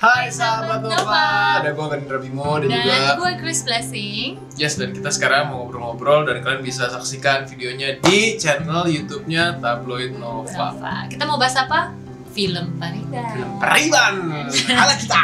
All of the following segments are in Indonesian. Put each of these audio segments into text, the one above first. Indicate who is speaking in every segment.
Speaker 1: Hai sahabat Nova, ada gue Indra Bimo dan juga
Speaker 2: gue Chris Blessing.
Speaker 1: Yes, dan kita sekarang mau ngobrol-ngobrol dan kalian bisa saksikan videonya di channel YouTube-nya Tabloid Nova.
Speaker 2: Kita mau bahas apa? Film Pariban.
Speaker 1: Film Pariban, ala kita.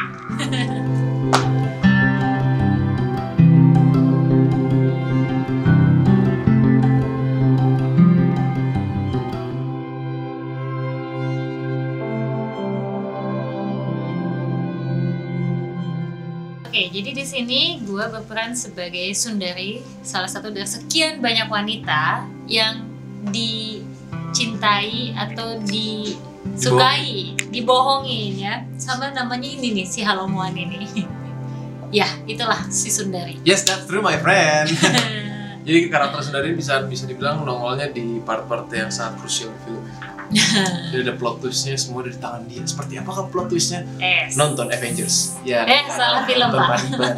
Speaker 2: Oke, jadi di sini gue berperan sebagai Sundari, salah satu dari sekian banyak wanita yang dicintai atau disukai, dibohongin ya, sama namanya ini nih, si Halomuan ini. Ya, itulah si Sundari.
Speaker 1: Yes, that's true my friend. Jadi karakter Sundari bisa dibilang nongolnya di part-part yang sangat krusial di film. Jadi ada plot twistnya semua dari tangan dia. Seperti apakah plot twistnya? Nonton Avengers. Ya.
Speaker 2: Salah film pak.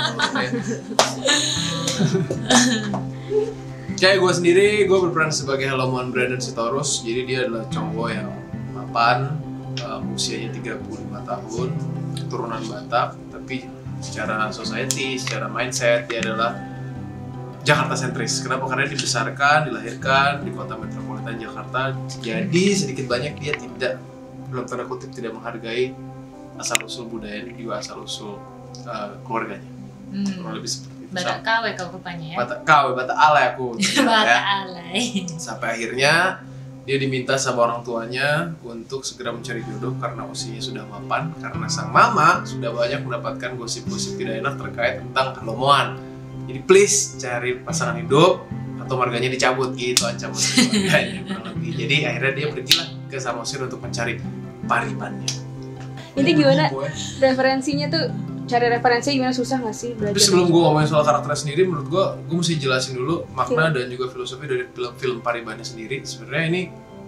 Speaker 1: Kayak gue sendiri, gue berperan sebagai Halomuan Brandon Sitorus. Jadi dia adalah cowok yang mapan, usianya 35 tahun, keturunan Batak, tapi secara society, secara mindset dia adalah Jakarta sentris. Kenapa? Karena dibesarkan, dilahirkan di kota metropolitan Jakarta. Jadi sedikit banyak dia tidak, dalam tanda kutip, tidak menghargai asal usul budaya dan juga asal usul keluarganya. Kurang lebih seperti itu.
Speaker 2: Batak KW kalau rupanya ya.
Speaker 1: Batak KW, Batak alay aku.
Speaker 2: Batak alay.
Speaker 1: Sampai akhirnya dia diminta sama orang tuanya untuk segera mencari jodoh karena usianya sudah mapan. Karena sang mama sudah banyak mendapatkan gosip-gosip tidak enak terkait tentang Halomuan. Jadi please cari pasangan hidup atau marganya dicabut gitu ancaman keluarganya kurang lebih. Jadi akhirnya dia pergilah ke Samosir untuk mencari paribannya.
Speaker 3: Ini gimana referensinya tuh? Cari referensinya gimana, susah nggak sih belajar?
Speaker 1: Tapi sebelum gue ngomongin soal karakternya sendiri, menurut gue mesti jelasin dulu makna dan juga filosofi dari film Paribannya sendiri. Sebenarnya ini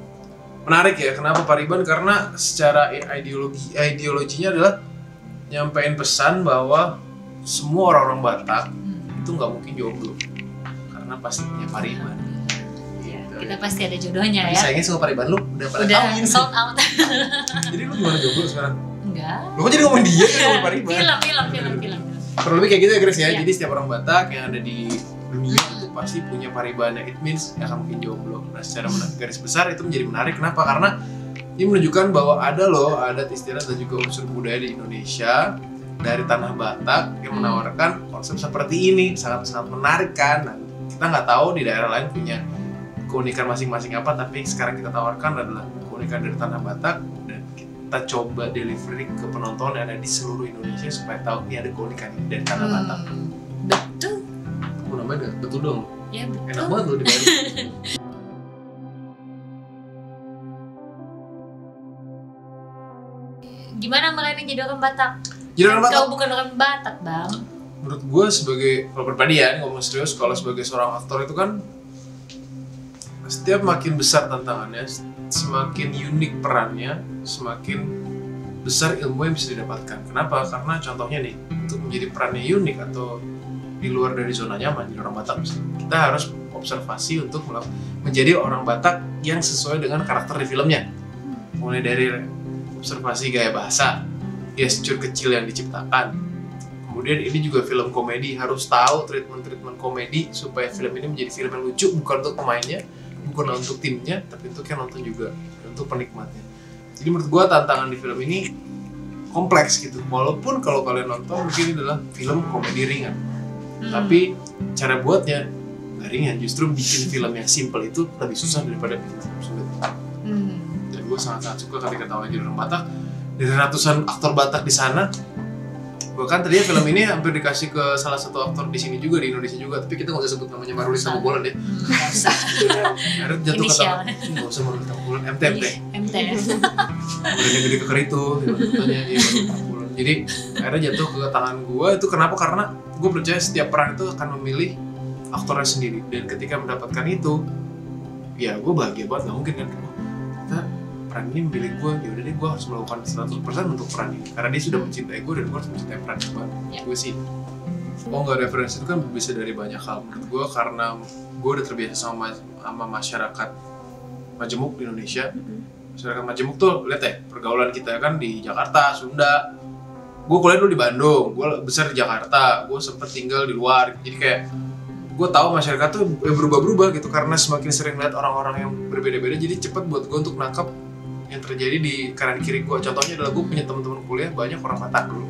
Speaker 1: menarik ya. Kenapa Pariban? Karena secara ideologinya adalah nyampein pesan bahwa semua orang-orang Batak itu nggak mungkin jomblo karena pasti punya Pariban. Gitu.
Speaker 2: Kita pasti ada jodohnya ya.
Speaker 1: Sayangnya sama Pariban lu udah pada kawin.
Speaker 2: Sold out.
Speaker 1: Jadi lu gimana jomblo sekarang?
Speaker 2: Enggak.
Speaker 1: Lu kok jadi ngomongin dia kan ngomongin Pariban?
Speaker 2: Film.
Speaker 1: Kurang lebih kayak gitu ya Chris ya.
Speaker 2: Iya.
Speaker 1: Jadi setiap orang Batak yang ada di dunia itu pasti punya Paribannya. It means gak akan mungkin jomblo. Nah secara garis besar itu menjadi menarik. Kenapa? Karena ini menunjukkan bahwa ada adat istiadat dan juga unsur budaya di Indonesia dari tanah Batak yang menawarkan konsep seperti ini. Sangat-sangat menarik kan. Nah, kita nggak tahu di daerah lain punya keunikan masing-masing apa, tapi sekarang kita tawarkan adalah keunikan dari tanah Batak dan kita coba delivery ke penonton yang ada di seluruh Indonesia supaya tahu ini ada keunikan ini dari tanah Batak.
Speaker 2: Betul.
Speaker 1: Aku namanya betul dong.
Speaker 2: Ya betul.
Speaker 1: Enak banget loh di Bali.
Speaker 2: Gimana melayani jadi orang Batak?
Speaker 1: Jadi orang Batak.
Speaker 2: Kau bukan orang Batak, Bang.
Speaker 1: Menurut gue sebagai, kalau pribadi ya, ngomong serius, kalau sebagai seorang aktor itu kan setiap makin besar tantangannya, semakin unik perannya, semakin besar ilmu yang bisa didapatkan. Kenapa? Karena contohnya nih, untuk menjadi perannya unik atau di luar dari zona nyaman, jadi orang Batak misalnya, kita harus observasi untuk menjadi orang Batak yang sesuai dengan karakter di filmnya. Mulai dari observasi gaya bahasa, gesture kecil yang diciptakan. Kemudian ini juga film komedi, harus tahu treatment komedi supaya film ini menjadi film yang lucu, bukan untuk pemainnya, bukan untuk timnya, tapi untuk yang nonton juga, untuk penikmatnya. Jadi menurut gua tantangan di film ini kompleks gitu. Walaupun kalau kalian nonton mungkin ini adalah film komedi ringan, tapi cara buatnya nggak ringan. Justru bikin film yang simple itu lebih susah daripada bikin film sulit. Dan gua sangat suka ketika tahu jadi orang Batak. Dari ratusan aktor Batak di sana, bahkan tadinya film ini hampir dikasih ke salah satu aktor di sini juga, di Indonesia juga, tapi kita nggak usah sebut namanya Maruli Tamubolan deh.
Speaker 2: Nggak usah.
Speaker 1: Akhirnya jatuh ke tangan, nggak usah Maruli Tamubolan, MTMT. Udah gede keker itu, katanya dia Maruli Tamubolan. Jadi akhirnya jatuh ke tangan gue. Itu kenapa? Karena gue percaya setiap peran itu akan memilih aktornya sendiri, dan ketika mendapatkan itu, ya gue bahagia banget. Nggak mungkin kan, peran ini memilih gue, yaudah deh gue harus melakukan 100% untuk peran ini karena dia sudah mencintai gue dan gue harus mencintai peran itu banget. Gue sih, nggak referensi itu kan bisa dari banyak hal menurut gue, karena gue udah terbiasa sama masyarakat Majemuk di Indonesia. Masyarakat Majemuk tuh lihat ya, pergaulan kita kan di Jakarta, Sunda, gue kuliah dulu di Bandung, gue besar di Jakarta, gue sempet tinggal di luar, jadi kayak gue tahu masyarakat tuh berubah-berubah gitu karena semakin sering lihat orang-orang yang berbeda-beda, jadi cepet buat gue untuk nangkep yang terjadi di kanan kiri gue. Contohnya adalah gue punya teman-teman kuliah banyak orang Batak dulu.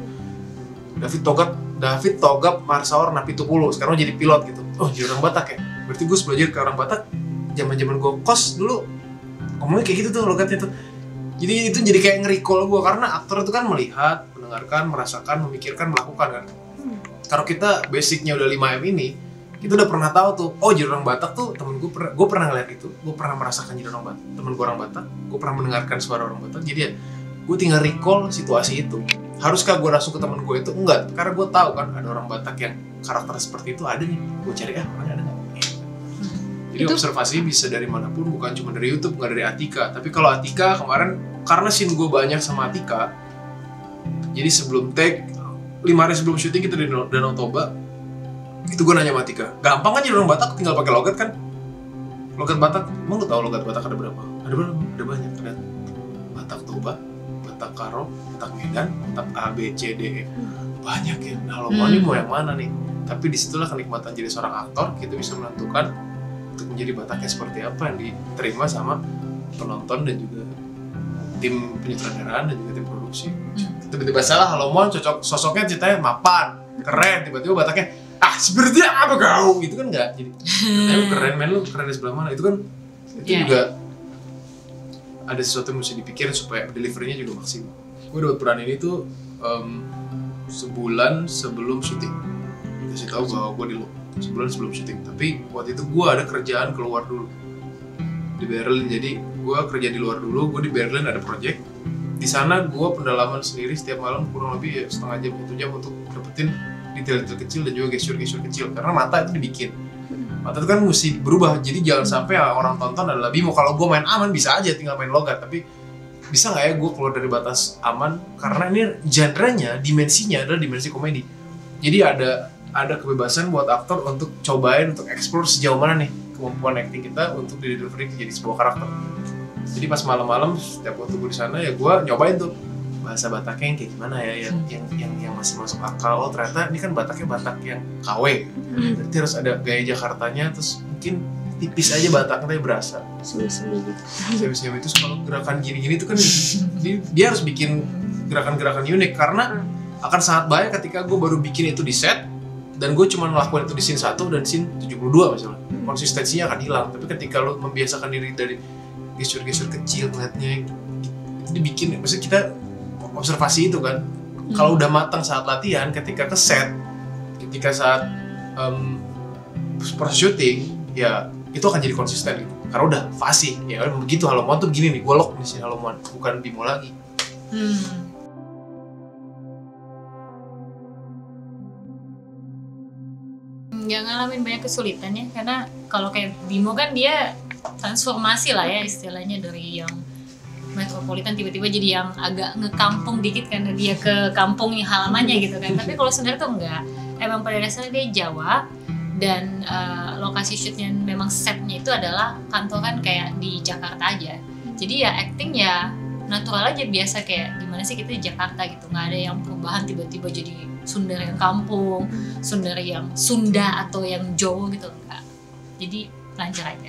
Speaker 1: David Togap Marsaor Napitupulu sekarang jadi pilot gitu. Oh jadi orang Batak ya. Berarti gue belajar ke orang Batak. Zaman-zaman gue kos dulu ngomongnya kayak gitu tuh logatnya tuh. Jadi itu jadi kayak nge-recall gue karena aktor itu kan melihat, mendengarkan, merasakan, memikirkan, melakukan kan. Kalau kita basicnya udah 5M ini, kita udah pernah tahu tuh. Oh jadi orang Batak tuh temen gue pernah ngeliat itu. Gue pernah merasakan jadi orang Batak. Temen gue orang Batak. Gue pernah mendengarkan suara orang Batak. Jadi ya gue tinggal recall situasi itu. Haruskah gue langsung ke temen gue itu? Enggak, karena gue tahu kan ada orang Batak yang karakter seperti itu ada nih. Gue cari orangnya ada nggak? Jadi itu observasi bisa dari manapun, bukan cuma dari YouTube, bukan dari Atika. Tapi kalau Atika kemarin karena scene gue banyak sama Atika, jadi sebelum take 5 hari sebelum syuting kita di Danau Toba, itu gue nanya sama Atika, gampang kan jadi orang Batak tinggal pakai logat kan? Logat Batak, emang lu tahu logat Batak ada berapa? Ada berapa? Ada banyak. Ada Batak Toba, Batak Karo, Batak Medan, Batak A, B, C, D, E. Banyak ya. Nah lo mau nih mau yang mana nih? Tapi disitulah kenikmatan jadi seorang aktor, kita bisa menentukan untuk menjadi Bataknya seperti apa yang diterima sama penonton dan juga tim penyutradaraan dan juga tim produksi. Tiba-tiba salah Halomon cocok sosoknya ceritanya mapan, keren, tiba-tiba Bataknya seperti apa kau? Gitu kan enggak. Jadi lu keren men, lu keren di sebelah mana? Itu kan itu juga ada sesuatu yang mesti dipikirin supaya delivery-nya juga maksimal. Gue dapat peran ini tuh sebulan sebelum syuting. Kasih tahu bahwa gue di sebulan sebelum syuting. Tapi waktu itu gue ada kerjaan keluar dulu di Berlin. Jadi gue kerja di luar dulu. Gue di Berlin ada project. Di sana gue pendalaman sendiri setiap malam kurang lebih setengah jam 1 jam untuk dapetin detail-detail kecil dan juga gesture-gesture kecil. Karena mata itu dibikin. Mata itu kan mesti berubah. Jadi jangan sampai orang tonton adalah Bimo. Kalau gue main aman bisa aja tinggal main logat. Tapi bisa nggak ya gue keluar dari batas aman? Karena ini genre-nya, dimensinya adalah dimensi komedi. Jadi ada kebebasan buat aktor untuk cobain, untuk explore sejauh mana nih kemampuan acting kita untuk delivery jadi sebuah karakter. Jadi pas malam-malam setiap waktu gue di sana ya gue nyobain tuh bahasa Bataknya yang kayak gimana ya, yang masih masuk akal. Oh ternyata ini kan Bataknya Batak yang KW. Berarti harus ada gaya Jakartanya, terus mungkin tipis aja Bataknya tapi berasa.
Speaker 3: Semi-semi gitu.
Speaker 1: Semi-semi itu kalau gerakan gini-gini tuh kan dia harus bikin gerakan-gerakan unik karena akan sangat bahaya ketika gue baru bikin itu di set dan gue cuma ngelakuin itu di scene 1 dan scene 72 misalnya. Konsistensinya akan hilang. Tapi ketika lo membiasakan diri dari gesture-gesture kecil ngeliatnya itu dibikin, maksudnya kita observasi itu kan. Kalau udah matang saat latihan, ketika ke set, ketika saat proses syuting, ya itu akan jadi konsisten gitu. Karena udah fasih, ya begitu Halomon tuh begini nih, gue lock di sini Halomon, bukan Bimo lagi.
Speaker 2: Nggak ngalamin banyak kesulitan ya, karena kalau kayak Bimo kan dia transformasi lah ya istilahnya, dari yang metropolitan tiba-tiba jadi yang agak ngekampung dikit karena dia ke kampung halamannya gitu kan. Tapi kalau sebenarnya tuh enggak, emang pada dasarnya dia Jawa dan lokasi shootnya memang setnya itu adalah kantoran kayak di Jakarta aja. Jadi ya acting ya natural aja, biasa kayak gimana sih kita di Jakarta gitu, nggak ada yang perubahan tiba-tiba jadi Sunda yang kampung, Sunda yang Sunda atau yang Jawa gitu, enggak. Jadi lancar aja.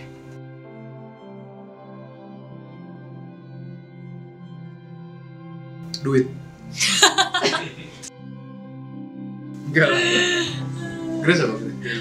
Speaker 1: Duit. Enggak lah. Grace apa?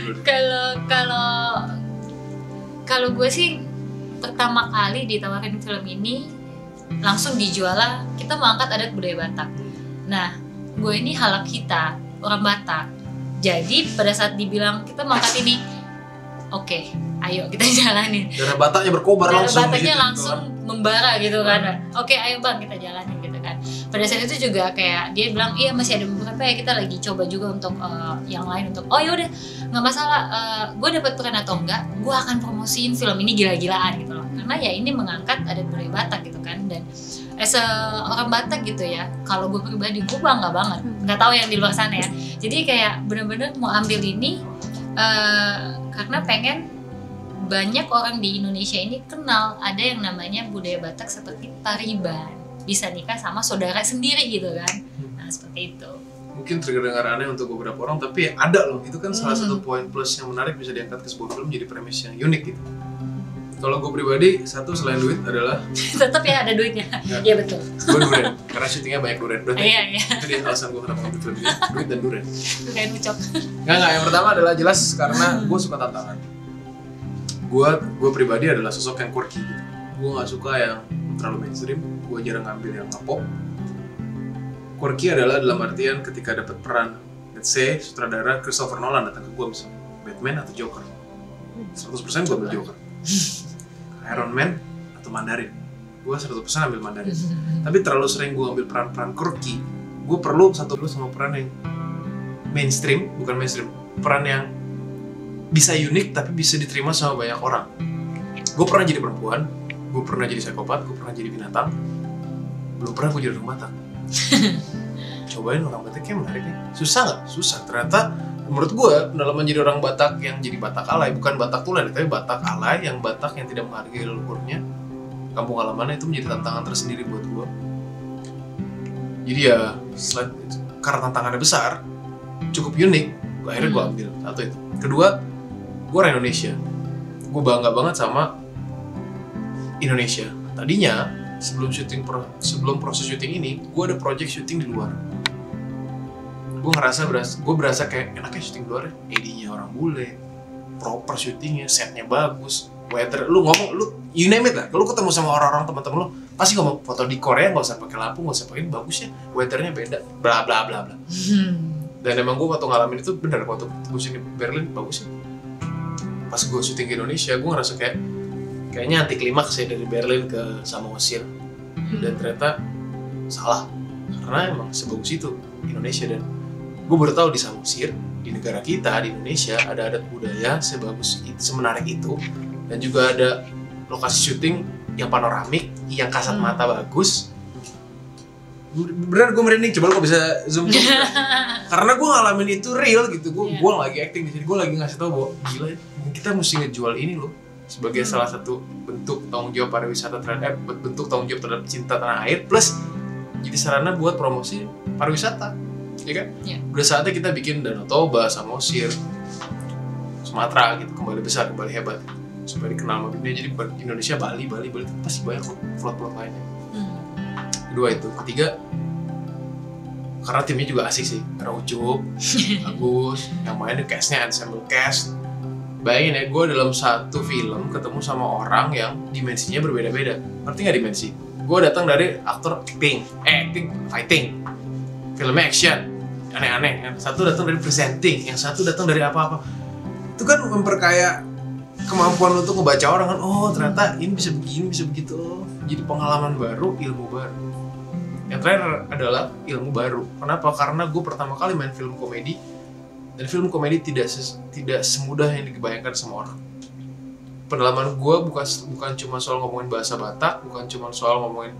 Speaker 2: Kalau gue sih pertama kali ditawarin film ini langsung dijual lah, kita mau angkat adat budaya Batak. Nah, gue ini halak kita, orang Batak. Jadi pada saat dibilang kita mau angkat ini, oke, ayo kita jalanin.
Speaker 1: Darah Bataknya berkobar langsung.
Speaker 2: Darah Bataknya langsung membara gitu kan. Oke, ayo bang kita jalanin gitu kan. Pada saat itu juga kayak dia bilang, iya masih ada beberapa ya, kita lagi coba juga untuk yang lain untuk, oh yaudah nggak masalah, gue dapat peran atau enggak, gue akan promosiin film ini gila-gilaan gitu loh. Karena ya ini mengangkat adat budaya Batak gitu kan, dan as orang Batak gitu ya, kalau gue pribadi gue bangga banget. Nggak tahu yang di luar sana ya. Jadi kayak bener-bener mau ambil ini karena pengen banyak orang di Indonesia ini kenal ada yang namanya budaya Batak seperti Pariban, bisa nikah sama saudara sendiri gitu kan. Nah, seperti itu.
Speaker 1: Mungkin terdengar aneh untuk beberapa orang, tapi ada loh. Itu kan salah satu poin plus yang menarik bisa diangkat ke sebuah film jadi premis yang unik gitu. Kalau gue pribadi, satu selain duit adalah
Speaker 2: Tetap ya ada duitnya. Iya betul.
Speaker 1: gue durian, karena syutingnya banyak durian.
Speaker 2: Iya.
Speaker 1: Itu dia alasan gue kenapa ngambil film ini, duit dan durian.
Speaker 2: Kayak ucap.
Speaker 1: Nggak, yang pertama adalah jelas karena gue suka tantangan. Gue pribadi adalah sosok yang quirky gitu. Gue nggak suka yang terlalu mainstream, gue jarang ngambil yang nge-pop. Quirky adalah dalam artian ketika dapat peran, let's say sutradara Christopher Nolan datang ke gue misalnya, Batman atau Joker, 100% gue ambil Joker. Iron Man atau Mandarin, gue 100% ambil Mandarin. Tapi terlalu sering gue ambil peran-peran quirky, gue perlu satu dulu sama peran yang mainstream, bukan mainstream, peran yang bisa unik tapi bisa diterima sama banyak orang. Gue pernah jadi perempuan, gue pernah jadi psikopat, gue pernah jadi binatang, belum pernah gue jadi orang Batak. Cobain orang Batak kayak menarik nih. Susah nggak? Susah. Ternyata menurut gue pendalaman jadi orang Batak yang jadi Batak alay, bukan Batak tulen, tapi Batak alay yang Batak yang tidak menghargai leluhurnya, kampung halamannya, itu menjadi tantangan tersendiri buat gue. Jadi ya karena tantangannya besar, cukup unik, akhirnya gue ambil satu itu. Kedua, gue orang Indonesia, gue bangga banget sama Indonesia. Tadinya sebelum proses syuting ini, gue ada project syuting di luar. Gue berasa kayak enaknya syuting di luar ya, edinya orang bule, proper syutingnya, setnya bagus, weather, lu you name it lah. Kalau ketemu sama orang-orang teman-teman lu, pasti ngomong foto di Korea nggak usah pakai lampu, nggak usah pakai bagus ya, weathernya beda, bla bla bla bla. Dan emang gue waktu ngalamin itu bener, waktu gue syuting di Berlin bagus ya. Pas gue syuting di Indonesia, gue ngerasa kayaknya anti klimaks ya dari Berlin ke Samosir. Dan ternyata salah, karena emang sebagus itu Indonesia. Dan gue baru tahu di Samosir, di negara kita, di Indonesia, ada adat budaya sebagus itu, semenarik itu. Dan juga ada lokasi syuting yang panoramik, yang kasat mata bagus. Beneran gue merinding, coba lo bisa zoom. Karena gue ngalamin itu real gitu. Gue lagi acting di sini, gue lagi ngasih tau bahwa gila, kita mesti ngejual ini loh sebagai salah satu bentuk tanggung jawab pariwisata terhadap, bentuk tanggung jawab terhadap cinta tanah air, plus jadi sarana buat promosi pariwisata, ya kan?
Speaker 2: Yeah.
Speaker 1: Udah saatnya kita bikin Danau Toba, Samosir, Sumatera gitu kembali besar, kembali hebat, supaya dikenal sama dunia. Jadi Indonesia, Bali pasti banyak kok plot-plot lainnya. Kedua itu. Ketiga, karena timnya juga asik sih, karena Ucup, bagus, yang main cast-nya ensemble cast. Bayangin ya, gue dalam satu film ketemu sama orang yang dimensinya berbeda-beda. Ngerti nggak dimensi? Gue datang dari aktor acting, fighting, film action, aneh-aneh. Yang satu datang dari presenting, yang satu datang dari apa-apa. Itu kan memperkaya kemampuan untuk ngebaca orang kan. Oh ternyata ini bisa begini, bisa begitu. Jadi pengalaman baru, ilmu baru. Yang terakhir adalah ilmu baru. Kenapa? Karena gue pertama kali main film komedi. Dan film komedi tidak semudah yang dibayangkan sama orang. Pendalaman gue bukan cuma soal ngomongin bahasa Batak, bukan cuma soal ngomongin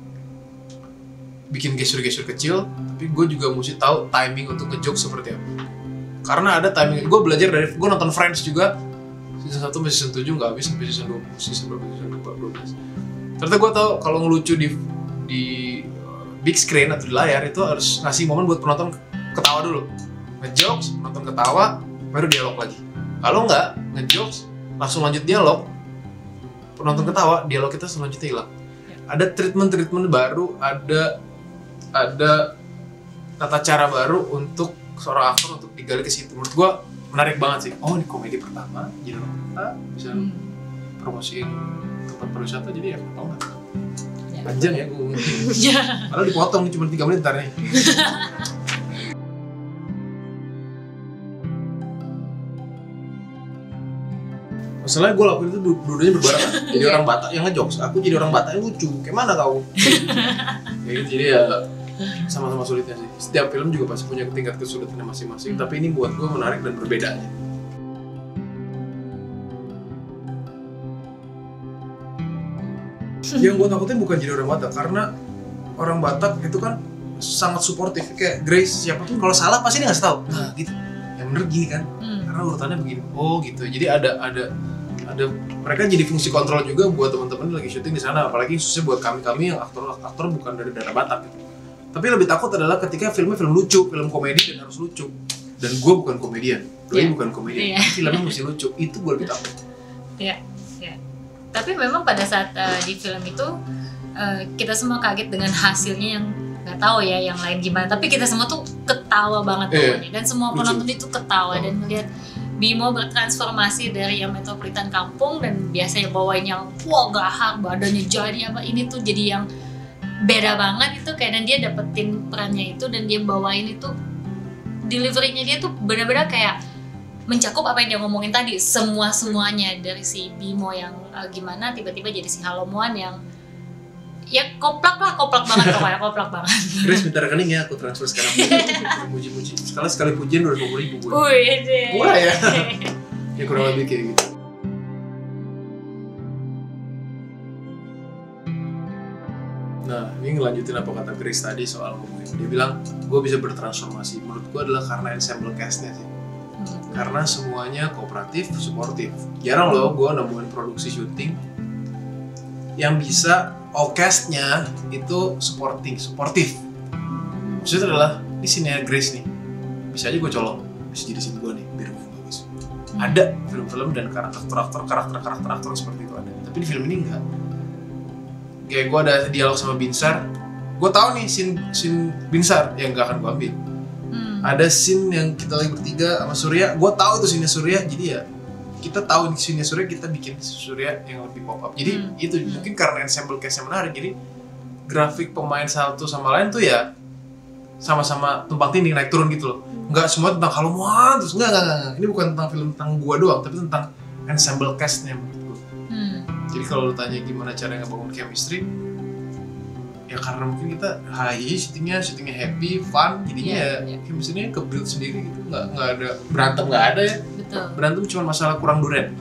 Speaker 1: bikin gestur-gestur kecil, tapi gue juga mesti tahu timing untuk nge-joke seperti apa. Karena ada timing, gue belajar dari, gue nonton Friends juga, season 1 sampai season 7 nggak habis, sampai season 2, season 12. Ternyata gue tahu kalau ngelucu di big screen atau di layar itu harus ngasih momen buat penonton ketawa dulu. Ngejokes, penonton ketawa, baru dialog lagi. Kalau nggak, ngejokes, langsung lanjut dialog, penonton ketawa, dialog kita selanjutnya hilang. Ada treatment baru, ada tata cara baru untuk seorang aktor untuk digali ke situ. Menurut gua menarik banget sih. Oh ini komedi pertama, jadi orang kita bisa promosiin tempat pariwisata, jadi ya tau nggak? Panjang ya gua. Padahal dipotong cuma 3 menit ntar nih. Masalahnya gue lakuin itu dua-duanya berbarengan. Jadi orang Batak yang ngejokes, aku jadi orang Batak yang lucu. Kayak mana kau? Ya gitu, jadi ya sama-sama sulitnya sih. Setiap film juga pasti punya tingkat kesulitannya masing-masing. Tapi ini buat gue menarik dan berbeda aja. Yang gue takutin bukan jadi orang Batak, karena orang Batak itu kan sangat suportif. Kayak Grace, siapapun kalau salah pasti dia ngasih tahu. Nah gitu, yang bener gini kan. Karena urutannya begini. Oh gitu. Jadi ada mereka jadi fungsi kontrol juga buat teman-teman lagi syuting di sana, apalagi khususnya buat kami yang aktor bukan dari daerah Batak gitu. Tapi lebih takut adalah ketika filmnya film lucu, film komedi dan harus lucu. Dan gue bukan komedian, bukan komedian. Filmnya mesti lucu, itu gue lebih takut.
Speaker 2: Iya. Tapi memang pada saat di film itu kita semua kaget dengan hasilnya yang nggak tahu ya yang lain gimana. Tapi kita semua tuh ketawa banget pokoknya. Dan semua penonton itu ketawa dan melihat Bimo bertransformasi dari yang metropolitan kampung dan biasanya bawain yang wah gahar, badannya jadi apa, ini tuh jadi yang beda banget itu kayak, dan dia dapetin perannya itu dan dia bawain itu, deliverynya dia tuh benar-benar kayak mencakup apa yang dia ngomongin tadi, semuanya dari si Bimo yang gimana tiba-tiba jadi si Halomuan yang ya koplak banget pokoknya, koplak banget.
Speaker 1: Grace minta rekening ya, aku transfer sekarang. Muji-muji, sekali pujian 250.000 gue.
Speaker 2: Wih deh.
Speaker 1: Murah ya. Ya kurang lebih kayak gitu. Nah, ini ngelanjutin apa kata Grace tadi soal ngomongin. Dia bilang, gue bisa bertransformasi. Menurut gue adalah karena ensemble cast-nya sih. Karena semuanya kooperatif, suportif. Jarang loh gue nemuin produksi syuting yang bisa cast-nya itu suportif. Maksudnya adalah, ini scene-nya Grace nih. Bisa aja gue colong, bisa jadi scene gue nih, biar gue bagus. Ada film-film dan karakter seperti itu ada. Tapi di film ini enggak. Kayak gue ada dialog sama Binsar, gue tahu nih scene Binsar yang gak akan gue ambil. Ada scene yang kita lagi bertiga sama Surya, gue tahu itu scene Surya, jadi ya kita tahu di scene Surya, kita bikin Surya yang lebih pop up. Jadi itu mungkin karena ensemble cast-nya menarik, jadi grafik pemain satu sama lain tuh ya sama-sama tumpang tindih, naik turun gitu loh. Nggak semua tentang Halomuan terus, nggak. Ini bukan tentang film tentang gue doang, tapi tentang ensemble cast-nya menurut gue. Jadi kalau lu tanya gimana cara ngebangun chemistry, ya karena mungkin kita syutingnya happy, fun, jadinya chemistry-nya ke-build sendiri gitu, nggak ada berantem, nggak ada ya.
Speaker 2: Betul.
Speaker 1: Berantem cuma masalah kurang duren.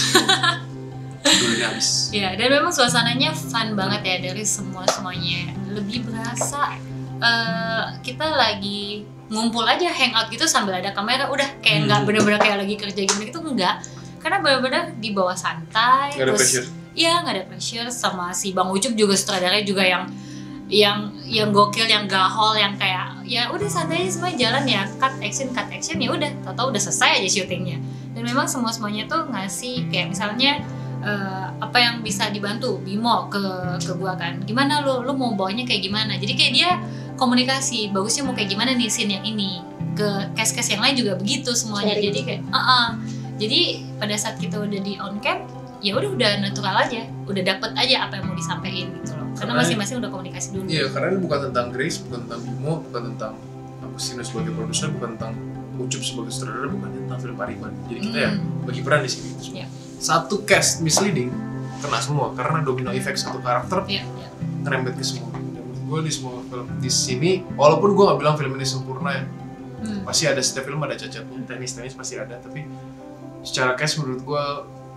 Speaker 1: Durennya habis.
Speaker 2: Ya, dan memang suasananya fun banget ya dari semuanya. Lebih berasa kita lagi ngumpul aja, hangout gitu sambil ada kamera, udah kayak nggak bener-bener kayak lagi kerja gitu enggak. Karena bener-bener di bawah santai.
Speaker 1: Nggak ada pressure.
Speaker 2: Iya, nggak ada pressure. Sama si Bang Ucup juga sutradaranya juga yang gokil, yang gahol, yang kayak ya udah santai aja semua jalan ya, cut action ya udah, tau-tau udah selesai aja syutingnya. Dan memang semuanya tuh ngasih kayak misalnya apa yang bisa dibantu Bimo ke gua kan, gimana lu mau bawanya kayak gimana, jadi kayak dia komunikasi bagusnya mau kayak gimana nih scene yang ini, ke cast yang lain juga begitu semuanya. Jadi kayak jadi pada saat kita udah di on cam ya udah natural aja, udah dapet aja apa yang mau disampaikan gitu loh, karena masing-masing udah komunikasi dulu.
Speaker 1: Iya, karena ini bukan tentang Grace, bukan tentang Bimo, bukan tentang Agustinus sebagai produser, bukan tentang Ucup sebagai sutradara, bukan tentang film Pariban. Jadi kita ya bagi peran di sini.
Speaker 2: Yeah.
Speaker 1: Satu cast misleading kena semua karena domino effect satu karakter ngerembet ke semua. Dan menurut gue di semua film di sini, walaupun gue nggak bilang film ini sempurna ya, pasti ada, setiap film ada cacatnya, teknis pasti ada, tapi secara cast menurut gue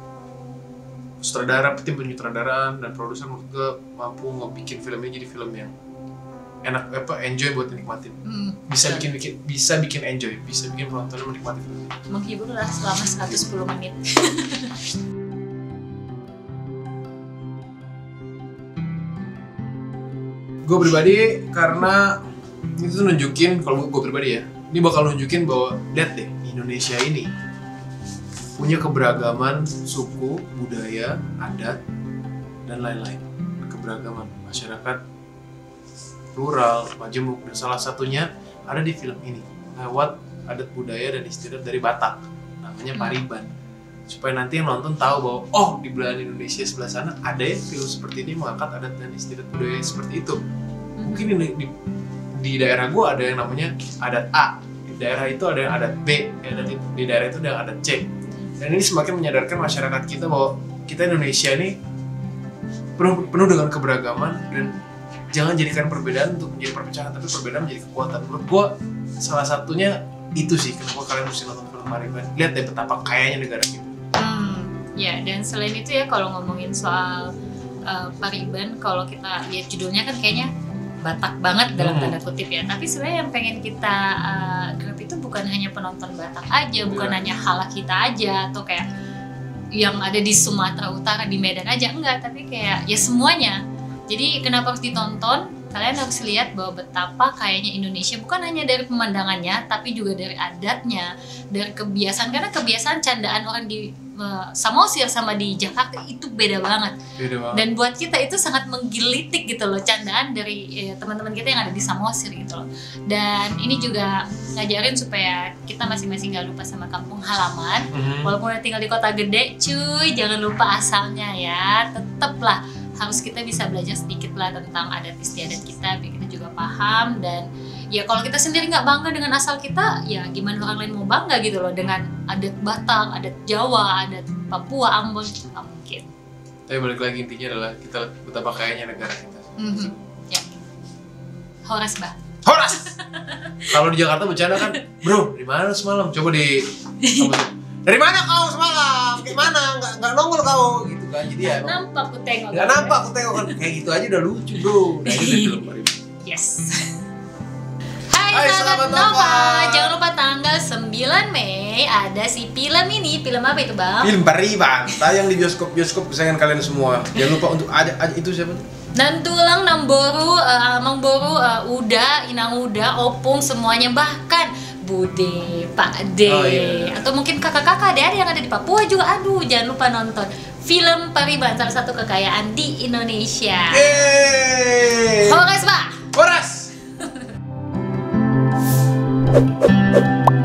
Speaker 1: sutradara, tim penyutradaraan dan produser menurut gue mampu ngebikin filmnya jadi film yang enak, enjoy buat dinikmatin. Bisa bikin enjoy, bisa bikin penontonnya menikmati film.
Speaker 2: Menghibur lah selama 110 menit.
Speaker 1: Gue pribadi karena itu tuh nunjukin, kalau gue pribadi ya, ini bakal nunjukin bahwa lihat deh, Indonesia ini punya keberagaman suku, budaya, adat, dan lain-lain. Keberagaman masyarakat plural, majemuk, dan salah satunya ada di film ini lewat adat budaya dan istiadat dari Batak, namanya Pariban. Supaya nanti yang nonton tahu bahwa oh, di belahan Indonesia sebelah sana ada ya film seperti ini mengangkat adat dan istiadat budaya seperti itu. Mungkin di daerah gue ada yang namanya adat A, di daerah itu ada yang adat B, dan di daerah itu ada yang adat C. Dan ini semakin menyadarkan masyarakat kita bahwa kita Indonesia ini penuh dengan keberagaman, dan jangan jadikan perbedaan untuk menjadi perpecahan, tapi perbedaan menjadi kekuatan. Menurut gue salah satunya itu sih kenapa kalian mesti nonton film Pariban. Lihat deh betapa kayanya negara kita.
Speaker 2: Ya, dan selain itu ya kalau ngomongin soal Pariban, kalau kita lihat judulnya kan kayaknya Batak banget dalam tanda kutip ya. Tapi sebenarnya yang pengen kita grab itu bukan hanya penonton Batak aja, bukan hanya halak kita aja, atau kayak yang ada di Sumatera Utara, di Medan aja, enggak, tapi kayak ya semuanya. Jadi kenapa harus ditonton? kalian harus lihat bahwa betapa kayaknya Indonesia bukan hanya dari pemandangannya, tapi juga dari adatnya, dari kebiasaan. Karena kebiasaan candaan orang di Samosir sama di Jakarta itu beda banget. Dan buat kita itu sangat menggelitik gitu loh, candaan dari teman-teman kita yang ada di Samosir gitu loh. Dan ini juga ngajarin supaya kita masing-masing gak lupa sama kampung halaman. Walaupun udah tinggal di kota gede, cuy, jangan lupa asalnya ya. Tetaplah harus kita bisa belajar sedikit lah tentang adat istiadat kita, biar kita juga paham. Dan ya kalau kita sendiri nggak bangga dengan asal kita, ya gimana orang lain mau bangga gitu loh dengan adat Batak, adat Jawa, adat Papua, Ambon, nggak mungkin.
Speaker 1: Tapi balik lagi intinya adalah kita betapa kayanya negara kita.
Speaker 2: Ya. Horas bah.
Speaker 1: Horas. Kalau di Jakarta bercanda kan, bro, di mana semalam? Coba di dari mana kau semalam? Gimana? Nggak nongol kau gitu kan. Jadi ya
Speaker 2: Nampak aku tengok.
Speaker 1: nggak nampak aku tengok kan kayak gitu aja udah lucu bro. Nah itu dari film Pariban.
Speaker 2: Yes. Hai sahabat Nova, jangan lupa tanggal 9 Mei ada si film ini. Film apa itu bang?
Speaker 1: Film Pariban, tayang di bioskop kesayangan kalian semua. Jangan lupa untuk ada itu siapa?
Speaker 2: Nantulang, Namboru, Amangboru, Uda, Inang Uda, Opung, semuanya, bahkan Bude, Pak D, atau mungkin kakak-kakak adik-adik yang ada di Papua juga. Aduh, jangan lupa nonton film Pariban, salah satu kekayaan di Indonesia. Horas, Pak.
Speaker 1: Horas.